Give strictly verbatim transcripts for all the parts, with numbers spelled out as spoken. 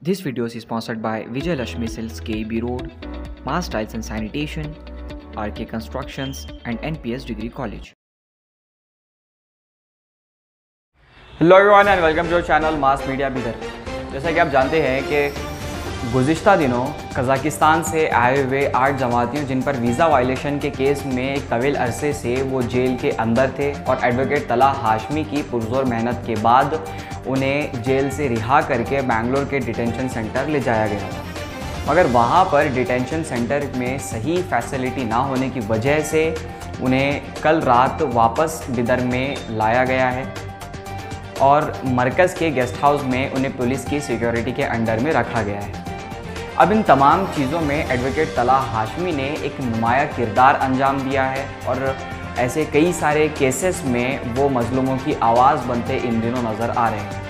This video is sponsored by Vijay Lakshmi Silks K E B Road, Mass Tiles and Sanitation, R K Constructions and N P S Degree College. Hello everyone and welcome to channel mass media Bidar. जैसा कि आप जानते हैं कि गुज़िश्ता दिनों Kazakhstan से आए हुए आठ जमातियों जिन पर वीज़ा वायलेशन के केस में एक तवील अरसे से वो जेल के अंदर थे और एडवोकेट तला हाशमी की पुरजोर मेहनत के बाद उन्हें जेल से रिहा करके बेंगलोर के डिटेंशन सेंटर ले जाया गया, मगर वहाँ पर डिटेंशन सेंटर में सही फैसिलिटी ना होने की वजह से उन्हें कल रात वापस बिदर में लाया गया है और मरकज़ के गेस्ट हाउस में उन्हें पुलिस की सिक्योरिटी के अंडर में रखा गया है। अब इन तमाम चीज़ों में एडवोकेट तला हाशमी ने एक नुमाया किरदार अंजाम दिया है और ऐसे कई सारे केसेस में वो मजलूमों की आवाज़ बनते इन दिनों नज़र आ रहे हैं।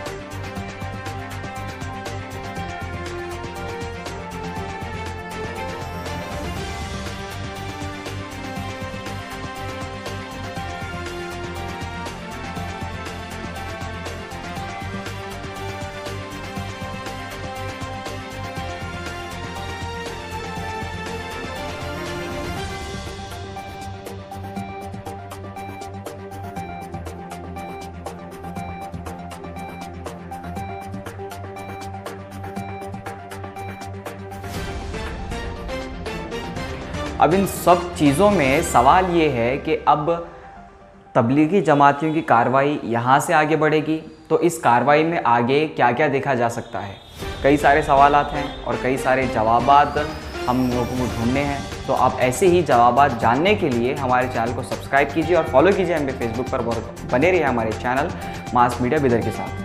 अब इन सब चीज़ों में सवाल ये है कि अब तबलीगी जमातियों की कार्रवाई यहाँ से आगे बढ़ेगी तो इस कार्रवाई में आगे क्या क्या देखा जा सकता है। कई सारे सवालात हैं और कई सारे जवाबात हम लोगों को ढूंढने हैं। तो आप ऐसे ही जवाबात जानने के लिए हमारे चैनल को सब्सक्राइब कीजिए और फॉलो कीजिए हमें फेसबुक पर, बने रहिए हमारे चैनल मास मीडिया बिदर के साथ।